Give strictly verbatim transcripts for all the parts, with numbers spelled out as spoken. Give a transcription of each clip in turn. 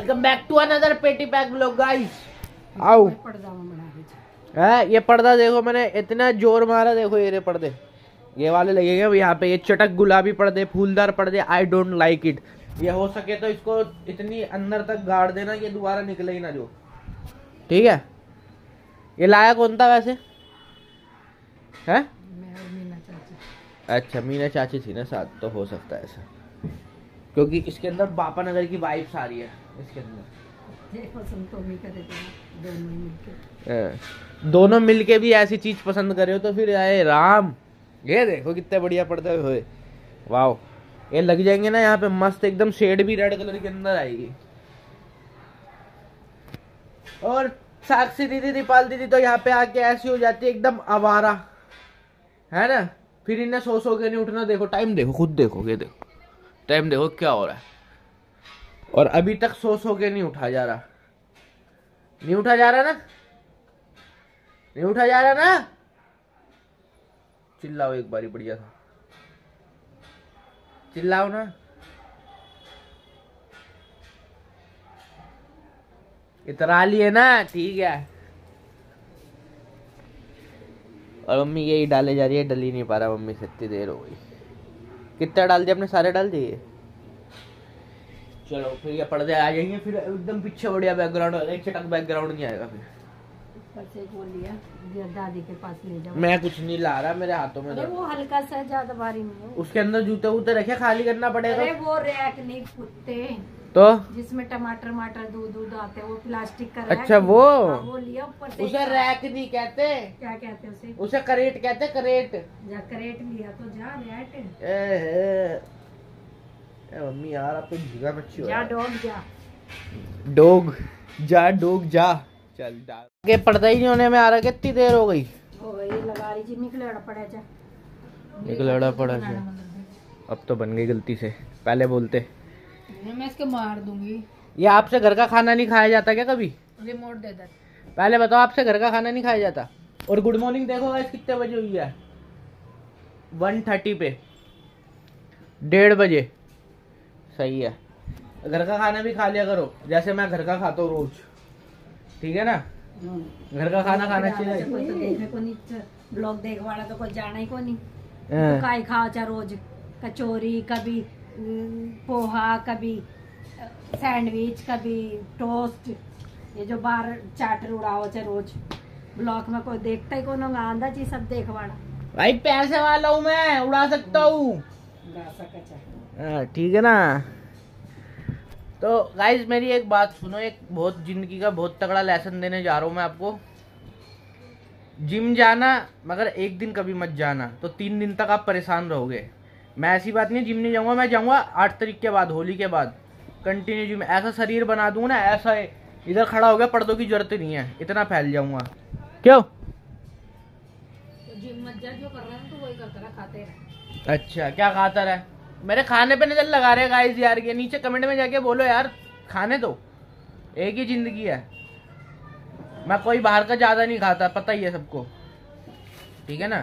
Welcome back to another पेटी pack vlog guys. आओ है ये पर्दा देखो, मैंने इतना जोर मारा, देखो ये पर्दे ये वाले लगेंगे यहाँ पे, ये चटक गुलाबी पर्दे, फूलदार पर्दे। I don't like it. ये हो सके तो इसको इतनी अंदर तक गाड़ देना, ये दोबारा निकले ही ना जो, ठीक है। ये लाया कौन था वैसे? है अच्छा मीना चाची थी ना साथ, तो हो सकता है ऐसा, क्योंकि इसके अंदर बापा नगर की वाइब्स आ रही है इसके अंदर। दोनों मिलके दोनों मिलके भी ऐसी चीज पसंद करे हो तो फिर आए राम। ये देखो कितने बढ़िया पर्दे हुए, वाह। ये लग जाएंगे ना यहाँ पे मस्त, एकदम शेड भी रेड कलर के अंदर आएगी। और साक्षी दीदी, दीपाल दीदी तो यहाँ पे आके ऐसी हो जाती है एकदम आवारा, है ना। फिर इन्हें सो सो के नहीं उठना। देखो टाइम देखो, खुद देखो, ये देखो टाइम देखो क्या हो रहा है, और अभी तक सो सो के नहीं उठा जा रहा। नहीं उठा जा रहा ना, नहीं उठा जा रहा ना। चिल्लाओ एक बारी, बढ़िया था, चिल्लाओ ना। इतरा लिए ना, ठीक है। और मम्मी यही डाले जा रही है, डल ही नहीं पा रहा मम्मी से, इतनी देर हो गई। कितना डाल दिया आपने? सारे डाल दिए। चलो फिर ये पर्दे आ जाएंगे, फिर एकदम पीछे बढ़िया बैकग्राउंड, एक चटक बैकग्राउंड नहीं आएगा फिर। बोल लिया दादी के पास ले जाओ। मैं कुछ नहीं ला रहा, मेरे हाथों में। अरे वो हल्का सा, ज्यादा भारी नहीं है। उसके अंदर जूते वूते रखे, खाली करना पड़ेगा। अरे वो रैक नहीं कुत्ते, तो जिसमें टमाटर टमाटर दूध दूध आते हैं, वो प्लास्टिक का रैक। अच्छा वो वो लिया ऊपर से। उसे रैक नहीं कहते, क्या कहते उसे? उसे करेट कहते, करेट। जा करेट लिया तो जा रैक। मम्मी यार आप तो झीगा मच्छी हो। जा डॉग जा, डॉग जा, डॉग जा। चल डाल के पर्दा ही नहीं होने में आ रहा, कितनी देर हो गई? हो गई लगा रही जी, निकलेड़ा पड़ा जा, निकलेड़ा पड़ा जा। अब तो बन गई गलती से, पहले बोलते मैं इसके मार दूंगी। ये आपसे घर का खाना नहीं खाया जाता क्या कभी? रिमोट दे दे पहले बताओ, आपसे घर का खाना नहीं खाया जाता? और गुड मॉर्निंग देखो गाइस कितने बजे हुई है, वन थर्टी पे, डेढ़ बजे। सही है, घर का खाना भी खा लिया करो, जैसे मैं घर का खाता हूँ रोज, ठीक है ना। घर का खाना खाना चाहिए। कोई तो देखने को नहीं, ब्लॉग देख वाला तो कोई जाना ही को नहीं। तो काय खाओ चा रोज, कचौरी, कभी पोहा, कभी सैंडविच, कभी टोस्ट, ये जो बाहर चाट उड़ाओ चा रोज। ब्लॉग में कोई देखता ही को ना, आंदा चीज सब देख वाला। भाई पैसे वाला हूँ मैं, उड़ा सकता हूँ, ठीक है ना। तो गाइज मेरी एक बात सुनो, एक बहुत जिंदगी का बहुत तगड़ा लेसन देने जा रहा हूँ मैं आपको। जिम जाना, मगर एक दिन कभी मत जाना, तो तीन दिन तक आप परेशान रहोगे। मैं ऐसी बात नहीं जिम नहीं जाऊंगा, मैं जाऊंगा आठ तारीख के बाद, होली के बाद कंटिन्यू जिम। ऐसा शरीर बना दूंगा ना, ऐसा है इधर खड़ा हो गया, पर्दों की जरूरत नहीं है, इतना फैल जाऊंगा। क्यों? तो जिम मत जा, जो कर रहा है तो वही करता रहा, खाते रहे। अच्छा क्या खाता रहा? मेरे खाने पे नजर लगा रहे गाइस यार, ये नीचे कमेंट में जाके बोलो यार, खाने दो, एक ही जिंदगी है। मैं कोई बाहर का ज्यादा नहीं खाता, पता ही है सबको, ठीक है ना।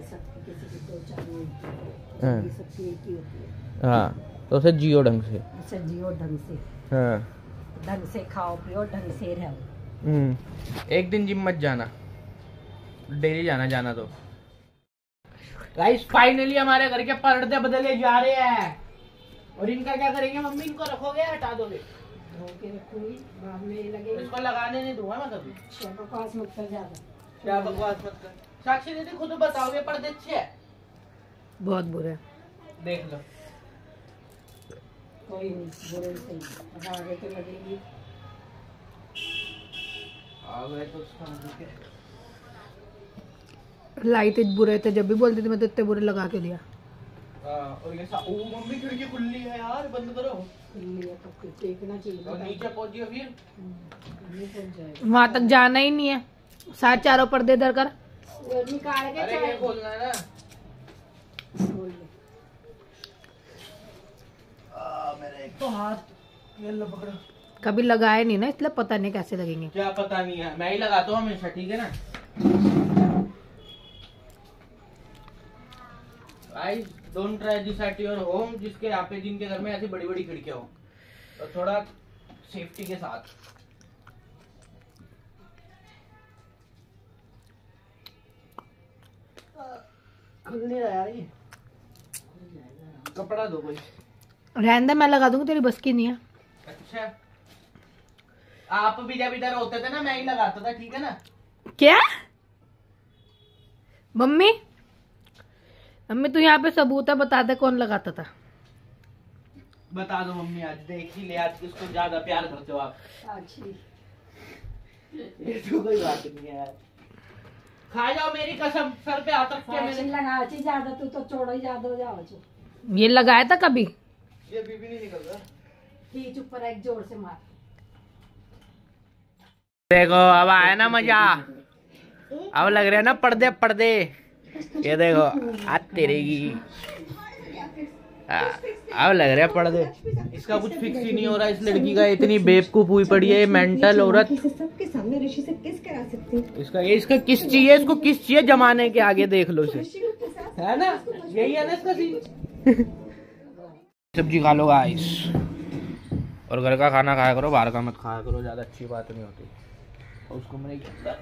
हाँ तो उसे जियो ढंग से, उसे जियो ढंग से, हाँ ढंग से खाओ पियो, ढंग से रहो। एक दिन जिम मत जाना, डेली जाना, जाना तो। गाइस फाइनली हमारे घर के पर्दे बदले जा रहे हैं, और इनका क्या करेंगे मम्मी? इनको रखोगे या हटा दोगे? के रखूंगी, बाद में लगेगा। इसको लगाने नहीं दूंगा मैं कभी। क्या बकवास मत कर ज्यादा, क्या बकवास मत कर। साक्षी दीदी खुद बताओगे पर्दे अच्छे हैं? बहुत बुरे, देख लो। कोई नहीं, बुरे सही, आगे तो लगेगी। आ गए तो उसका मतलब लाइट बुरे थे, जब भी बोलती थी मैं तो इतने बुरे लगा के लिया। और ये सा, ओ मम्मी खिड़की खुली है यार, बंद करो। खुली है तो फिर देखना चाहिए। और नीचे पहुंचिए फिर, वहां तक जाना ही नहीं है, साथ चारों पर्दे इधर कर निकाल के। अरे ये खोलना है ना, खोल ले। आ मेरा एक तो हाथ ये लो पकड़ो। कभी लगाए नहीं ना, इसलिए पता नहीं कैसे लगेंगे। क्या पता नहीं है, मैं ही लगाता हूँ हमेशा, ठीक है ना। Guys don't try this at your home, जिसके यहाँ पे जिनके घर में ऐसी बड़ी बड़ी खिड़कियां हो, तो थोड़ा सेफ्टी के साथ। खुल नहीं रहा यार ये, कपड़ा दो कोई। रहने दे, मैं लगा दूंगी, तेरी बस की नहीं है। अच्छा, आप भी जब इधर होते थे ना मैं ही लगाता था, ठीक है ना? क्या मम्मी? मम्मी तू यहाँ पे सबूत है, बता दे कौन लगाता था। बता दो मम्मी, आज देख ही ले, आज किसको ज्यादा प्यार करते हो आप। ये तो कोई बात नहीं है यार, खा जाओ मेरी कसम, सर पे हाथ रख के मैंने लगा ज्यादा, तू तो छोड़ो ही ज्यादा हो जाओ। ये लगाया था कभी? ये भी, भी नहीं निकल रहा। खींच ऊपर, एक जोर से मार। देखो अब आया ना मजा, अब लग रहा है ना पर्दे पर्दे। ये देखो आज तेरे की, अब लग रहा है पर्दे। इसका कुछ फिक्स ही नहीं हो रहा इस लड़की का, इतनी बेवकूफ हुई पड़ी है मेंटल औरत। सबके सामने ऋषि से किस करा सकती है। इसका ये इसका किस चाहिए, इसको किस चाहिए जमाने के आगे, देख लो इसे, है ना? यही है ना इसका सीन। सब्जी खा लो गाइस, और घर का खाना खाया करो, बाहर का मत खाया करो, ज्यादा अच्छी बात नहीं होती। और उसको मैंने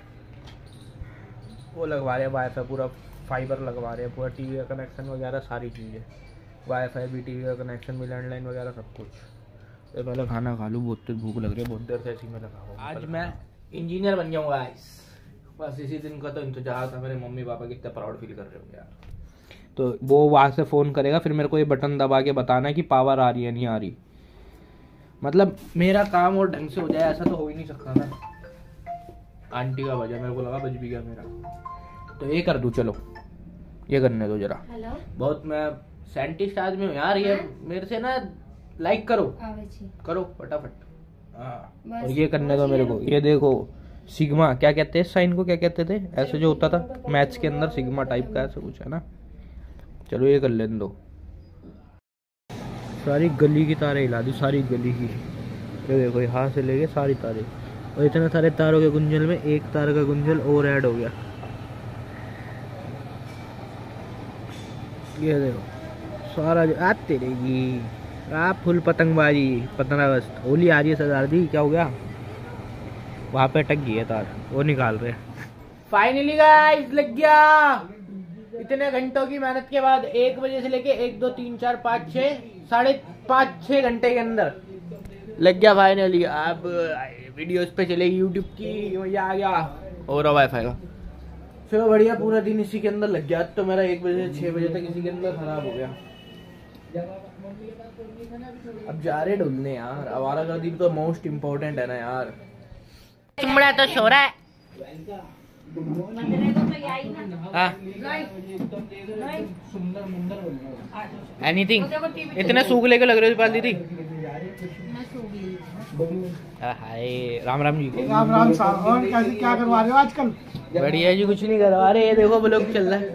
वो लगवा रहे हैं वाईफाई, पूरा फाइबर लगवा रहे हैं, पूरा टीवी का कनेक्शन वगैरह सारी चीज़ें, वाईफाई भी, टीवी का कनेक्शन भी, लैंडलाइन वगैरह सब कुछ। तो पहले खाना खा लूँ, बहुत तेज भूख लग रही है, बहुत देर से इसी में लगा हुआ। आज मैं इंजीनियर बन जाऊँगा गाइस, बस इसी दिन का तो इंतजार था। मेरे मम्मी पापा कितने प्राउड फील कर रहे होंगे यार। तो वो वहाँ से फ़ोन करेगा, फिर मेरे को ये बटन दबा के बताना है कि पावर आ रही है नहीं आ रही। मतलब मेरा काम और ढंग से हो जाए, ऐसा तो हो ही नहीं सकता ना। आंटी का वजह, मेरे को लगा बज भी गया मेरा, तो ये कर दूं। चलो ये करने दो जरा। बहुत मैं साइंटिस्ट आदमी हूँ यार, ये मेरे से ना लाइक करो करो फटाफट। हाँ, और ये करने दो मेरे को। ये देखो सिग्मा, क्या कहते हैं साइन को, क्या कहते थे ऐसे जो होता था मैथ्स के अंदर, सिग्मा टाइप का ऐसा कुछ है ना। चलो ये कर लेने दो। सारी गली की तारें हिला दी, सारी गली की। ये देखो यहाँ से लेके सारी तारें, और इतने सारे तारों के गुंजल में एक तार का गुंजल और ऐड हो गया। ये देखो सारा आज तेरे की आप फुल पतंगबाजी, पतंगागस्त होली आ रही है सरदार जी, क्या हो गया? वहाँ पे अटक गई है तार, वो निकाल रहे हैं। फाइनली गाइस लग गया, इतने घंटों की मेहनत के बाद, एक बजे से लेके एक दो तीन चार पाँच छः साढ़े पाँच छः घंटे के अंदर लग गया फाइनली। अब वीडियोस पे चलेगी यूट्यूब की, मजा आ गया। और वाईफाई का चलो बढ़िया, पूरा दिन इसी के अंदर लग गया। तो मेरा एक बजे से छः बजे तक इसी के अंदर खराब हो गया। अब जा रहे ढूंढने यार, आवारागर्दी तो मोस्ट इम्पोर्टेंट है ना यार। चुमड़ा तो सो रहा है। एनीथिंग, इतने सूख लेके लग रहे हो दीदी। हाय राम राम जी। राम राम साहब, और कैसे क्या करवा रहे हो आजकल? बढ़िया जी, कुछ नहीं करवा रहे, ये देखो ब्लॉग चल रहा है।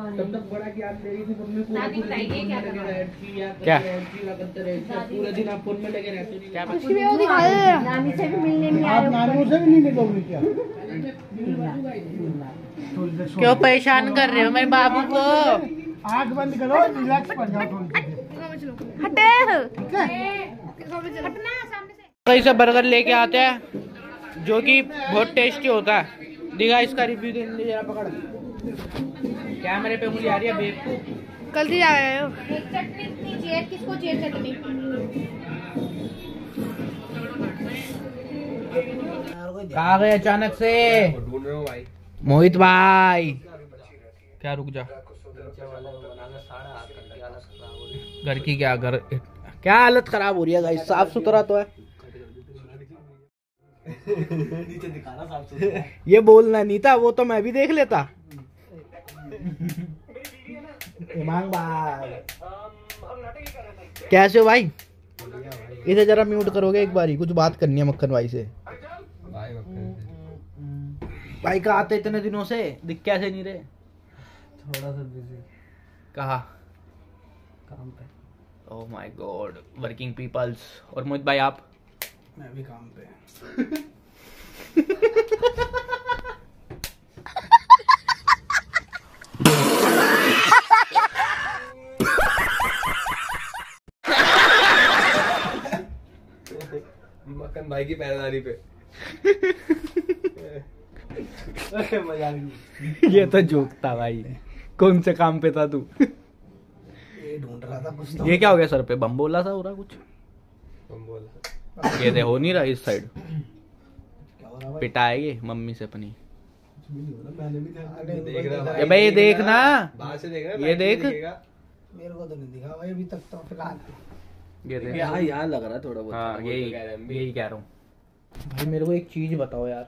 क्या पूरा दिन आप फोन में लगे रहते हो? क्या नानी से भी मिलने नहीं आए, नानी से भी नहीं मिलोगे क्या? क्यों परेशान कर रहे हो मेरे बाबू को? आँख बंद करो, रिलैक्स पड़ जाओ थोड़ी। कहीं से बर्गर लेके आते हैं जो कि बहुत टेस्टी होता है। दिखा इसका रिव्यू देने जरा, पकड़ कैमरे पे मुझे आ रही है बेवकूफ। गलती जा रहे हो। चटनी चाहिए, किसको चाहिए चटनी? कहाँ गए अचानक से? ढूंढ रहे हो भाई। मोहित भाई क्या, रुक जा। घर की क्या, घर क्या हालत खराब हो रही है गाइस? साफ सुथरा तो है। नीचे दिखाना साफ सुथरा। ये बोलना नहीं था, वो तो मैं भी देख लेता। इमाम भाई कैसे हो भाई? इसे जरा म्यूट करोगे एक बारी, कुछ बात करनी है मक्खन भाई से। भाई कहाँ आते इतने दिनों से, दिख कैसे नहीं रहे? थोड़ा सा बिजी। कहाँ? काम पे। Oh my god, working peoples. और मोहित भाई आप? मैं भी काम पे। मक्खन की पैरदारी पे। मजा ये तो जोक था भाई, कौन से काम पे था तू? ये ढूंढ रहा था कुछ तो। ये क्या हो गया सर पे? बम बोला सा हो रहा कुछ? बम बोला ये दे हो नहीं रहा इस साइड, क्या हो रहा भाई? पिटाएगी मम्मी से अपनी। मैंने भी देखा। देख रहा ये भाई देखना, बाहर से देख रहा ये देख। मेरे को तो नहीं दिखा भाई अभी तक तो फिलहाल। ये देख। यहाँ यहाँ लग रहा है थोड़ा बहुत। हाँ वो यही तो कह रहे हैं, हम भी। यही कह रहा हूँ भाई। मेरे को एक चीज बताओ यार,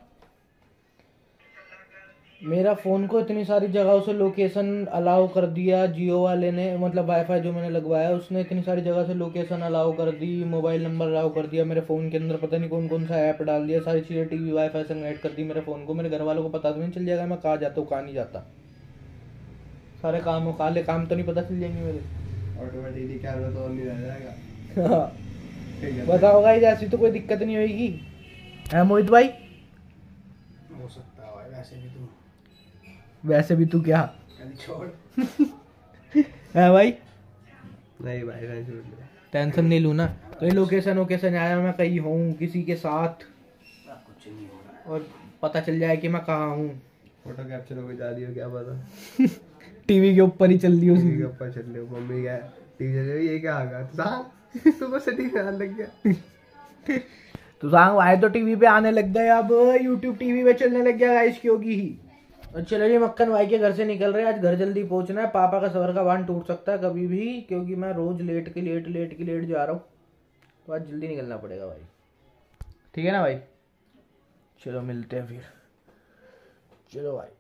मेरा फोन को इतनी सारी जगहों से लोकेशन अलाउ कर दिया जियो वाले ने, मतलब वाईफाई जो मैंने लगवाया उसने इतनी सारी जगह से लोकेशन अलाउ कर दी, मोबाइल नंबर अलाउ कर दिया, मेरे फ़ोन के अंदर पता नहीं कौन कौन सा ऐप डाल दिया, सारी चीज़ें टीवी वाईफाई से कनेक्ट कर दी मेरे फ़ोन को। मेरे घर वालों को पता तो नहीं चल जाएगा मैं कहाँ जाता हूँ कहाँ नहीं जाता? सारे काम हो काले काम तो नहीं पता चल जाएंगे मेरे? ऑटोमेटिकली कैमरा तो ऑन नहीं रह जाएगा। बताओ गाइस, ऐसी तो कोई दिक्कत नहीं होगी है मोहित भाई? हो सकता है भाई, वैसे भी तू वैसे भी तू क्या छोड़। है भाई? नहीं भाई नहीं छोड़ ले। टेंशन नहीं लूँ ना, कहीं लोकेशन वोकेशन आया मैं कहीं हूँ किसी के साथ कुछ नहीं हो रहा है। और पता चल जाए कि मैं कहाँ हूँ, फोटो कैप्चर हो जा रही हो क्या पता। टीवी के ऊपर ही चल रही टीवी के हूँ। ऊपर चल रही हो, मम्मी क्या टीवी चल रही है, ये क्या आ गया तो सुबह से टीवी आने लग गया। तो सांग भाई तो टीवी पे आने लग गए, अब यूट्यूब टीवी पे चलने लग गया गाइस क्योंकि ही। और चलो ये मक्खन भाई के घर से निकल रहे हैं, आज घर जल्दी पहुंचना है, पापा का सफर का बांध टूट सकता है कभी भी, क्योंकि मैं रोज लेट के लेट लेट के लेट जा रहा हूँ, तो आज जल्दी निकलना पड़ेगा भाई। ठीक है ना भाई? चलो मिलते हैं फिर। चलो भाई,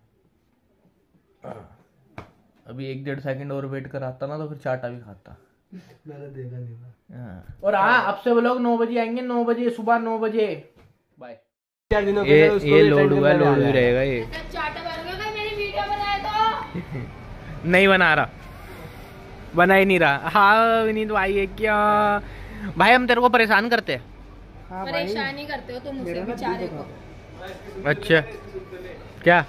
अभी एक डेढ़ सेकंड और वेट कराता ना तो फिर चाटा भी खाता। मैंने देखा नहीं था। हाँ। और हाँ, अब से वो लोग नौ बजे आएंगे, नौ बजे सुबह नौ बजे। बाय। चार दिनों के ये लिए उसको ये भी लोड टेंशन हुआ में लोड आ ही जाए। रहेगा ये। चाटा बर्गर मेरी वीडियो बनाए तो नहीं बना रहा, बना ही नहीं रहा। हाँ विनीत भाई ये क्या भाई, हम तेरे को परेशान करते हैं? परेशान ही करते हो तुम मुझे बेचारे को। अच्छा क्या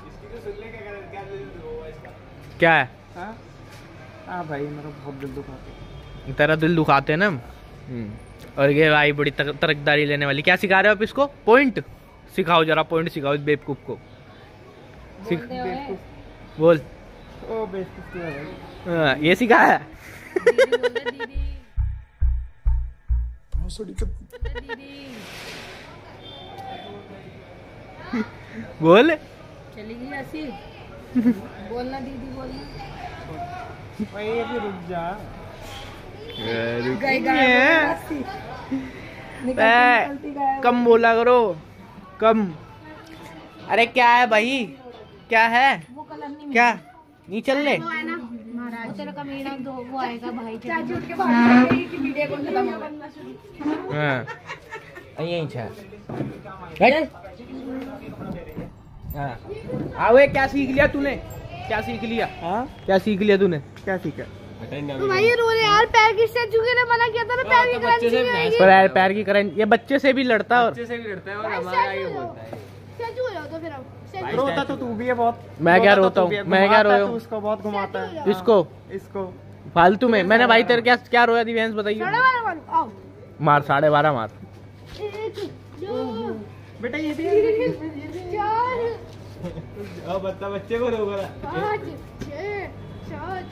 क्या है? हाँ भाई मेरा बहुत दिल दुखाता तेरा दिल दुखाते हैं ना। और ये भाई बड़ी तर, तरकदारी लेने वाली। क्या सिखा रहे हो आप इसको? पॉइंट सिखाओ जरा, पॉइंट सिखाओ इस बेवकूफ को। सिख बोल। ओ बेवकूफ है भाई। हाँ, ये सिखा है। बोल। चली गई ऐसी बोलना दीदी बोलना। भाई ये भी रुक जा। कम बोला करो, कम। अरे क्या है भाई, क्या है? वो कलर नहीं क्या नहीं चल रहे? महाराज तेरा कमीना दो वो आएगा भाई चाची उठ के बाहर गई कि वीडियो कॉल खत्म हो गया। हाँ यही छा। हाँ आवे, क्या सीख लिया तूने? क्या सीख लिया? हाँ क्या सीख लिया तूने? क्या सीखा? तो भाई ये रो रहे यार, पैर की स्टैचू के लिए मना किया था ना, पैर की करंसी पर यार पैर की करंट, ये बच्चे से भी लड़ता है। और बच्चे से भी लड़ता है और हमारा आगे बोलता है। स्टैचू हो जाओ तो फिर अब रोता तो तू भी है बहुत। मैं क्या तो रोता तू भी हूँ? है, मैं क्या घुमाता रोया तू उसको बहुत घुमाता है। इसको इसको फालतू में मैंने भाई तेरे क्या क्या रोया दिव्यांश बताइए? साढ़े बारह मारो, आओ मार साढ़े बारह मार। एक दो बेटा ये भी चार अब बच्चा बच्चे को रोक रहा है। पाँच छः सात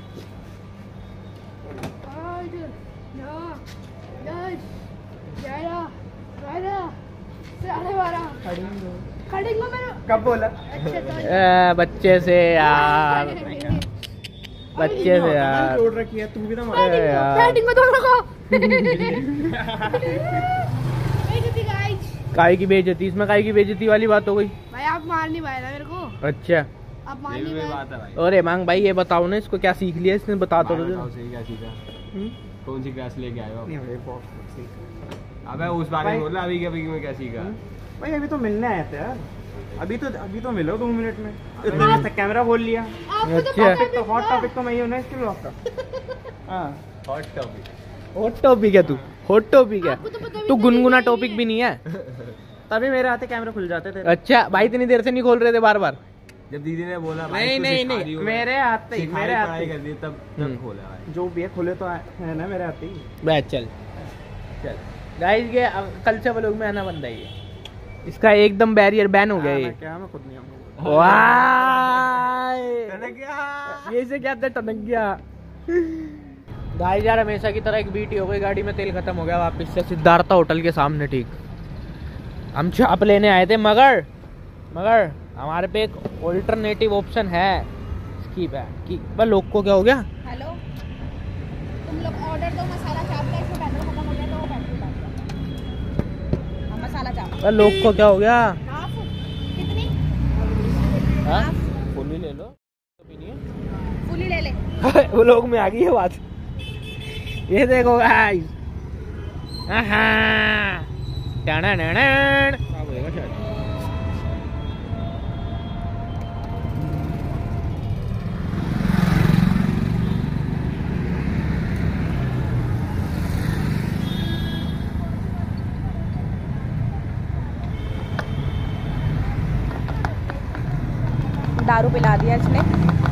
आठ नौ दस ग्यारह बारह साढ़े बारह खड़ी को मेरे कब बोला? अच्छा तो ए, बच्चे से यार, बच्चे से यार। जोड़ रखी है तू भी ना। ए, यार बैटिंग में दोनों को बेइज्जती गाइस। काय की बेइज्जती? इसमें काय की बेइज्जती वाली बात हो गई भाई आप मार नहीं पाए ना मेरे को, अच्छा। आप मार ये भी नहीं वही पाए। बात है भाई। अरे मांग भाई ये बताओ ना, इसको क्या सीख लिया इसने? बता तो दो। बताओ सही क्या सीखा? कौन सी क्लास लेके आए हो? नहीं भाई बहुत सीखा। अबे उस बारे में बोला, अभी अभी में क्या सीखा? भाई अभी तो मिलने आए थे यार। अभी तो अभी तो मिलो दो मिनट में। इतने देर तक कैमरा खोल लिया। आपको तो अच्छा। पता तो हॉट टॉपिक तो मैं ही हूँ ना इसके ब्लॉग का। हाँ हॉट टॉपिक। हॉट टॉपिक है तू? हॉट टॉपिक है आपको तो पता भी तू? नहीं गुनगुना है। टॉपिक भी नहीं है। तभी मेरे हाथे कैमरा खुल जाते थे। अच्छा भाई इतनी देर से नहीं खोल रहे थे बार बार? जब दीदी ने बोला भाई नहीं, तू नहीं, सिखा नहीं, रही हो, मेरे हाथ ही सिखाई मेरे हाथ पढ़ाई ही। कर दी तब हम्म। तब खोला भाई। जो भी है खुले तो है ना मेरे हाथ ही। बैठ चल चल गाइस, ये अब कल से व्लॉग में आना बंद है ये। इसका एकदम बैरियर बैन हो गया ये। क्या मैं खुद नहीं आऊंगा। वाह टनक गया। ये से क्या टनक गया। गाइस यार हमेशा की तरह एक बीटी हो गई, गाड़ी में तेल खत्म हो गया। वापस से सिद्धार्थ होटल के सामने ठीक हम चाप लेने आए थे, मगर मगर हमारे पे एक ऑल्टरनेटिव ऑप्शन है स्कीप है कि बस लोग को क्या हो गया। हेलो, तुम लोग ऑर्डर दो मसाला चाप का, इसमें बैटर खत्म हो गया तो वो बैटर डाल दो। हाँ, मसाला चाप। बस लोग को क्या हो गया। हाफ कितनी? हाँ फुल ही ले लो, कभी नहीं है। फुली ले ले। वो लोग में आ गई है बात। ये देखो गाइस, टाना नाना होएगा शायद। दारू पिला दिया इसने।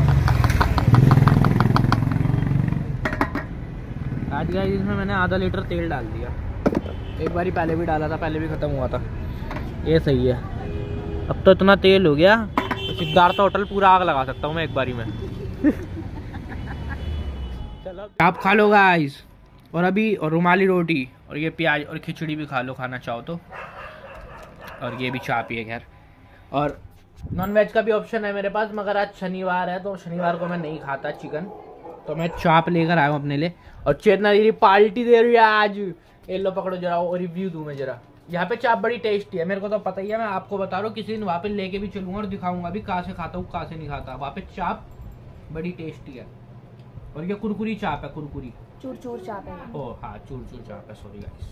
आज गाइस इसमें मैंने आधा लीटर तेल डाल दिया। एक बारी पहले भी डाला था, पहले भी खत्म हुआ था। ये सही है। अब तो इतना तेल हो गया तो सिद्धार्थ होटल पूरा आग लगा सकता हूँ मैं एक बारी में। चलो आप खा लो गाइस, और अभी और रुमाली रोटी और ये प्याज और खिचड़ी भी खा लो, खाना चाहो तो। और ये भी चाय पिए खैर। और नॉन वेज का भी ऑप्शन है मेरे पास, मगर आज शनिवार है तो शनिवार को मैं नहीं खाता चिकन, तो मैं चाप लेकर आया हूँ अपने लिए। और चेतना दीदी पार्टी दे रही है आज। ये लो पकड़ो जरा, और रिव्यू दूं मैं जरा। यहाँ पे चाप बड़ी टेस्टी है, मेरे को तो पता ही है। मैं आपको बता रहा हूँ, किसी दिन वहाँ पे लेके भी चलूंगा और दिखाऊंगा भी कहाँ से खाता हूँ कहाँ से नहीं खाता। वहाँ पे चाप बड़ी टेस्टी है। और ये कुरकुरी चाप है, कुरकुरी चूर चूर चाप है। ओ हाँ चूर चूर चाप है, सॉरी गाइस।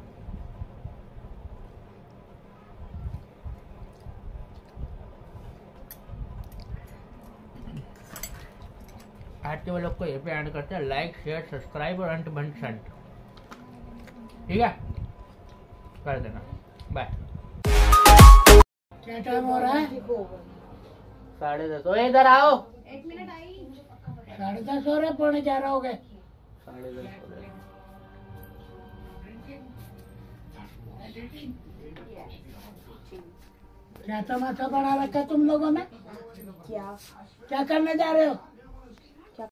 आज के लोग को ये पे एंड करते हैं। लाइक शेयर सब्सक्राइब और अंट बंट शंट, ठीक है, कर देना। बाय। क्या टाइम हो रहा है? साढ़े दस। ओ इधर आओ। एक मिनट आई। साढ़े दस हो रहे, पौने ग्यारह हो गए। साढ़े दस हो रहे। क्या तमाशा बना रखा तुम लोगों ने? क्या क्या करने जा रहे हो?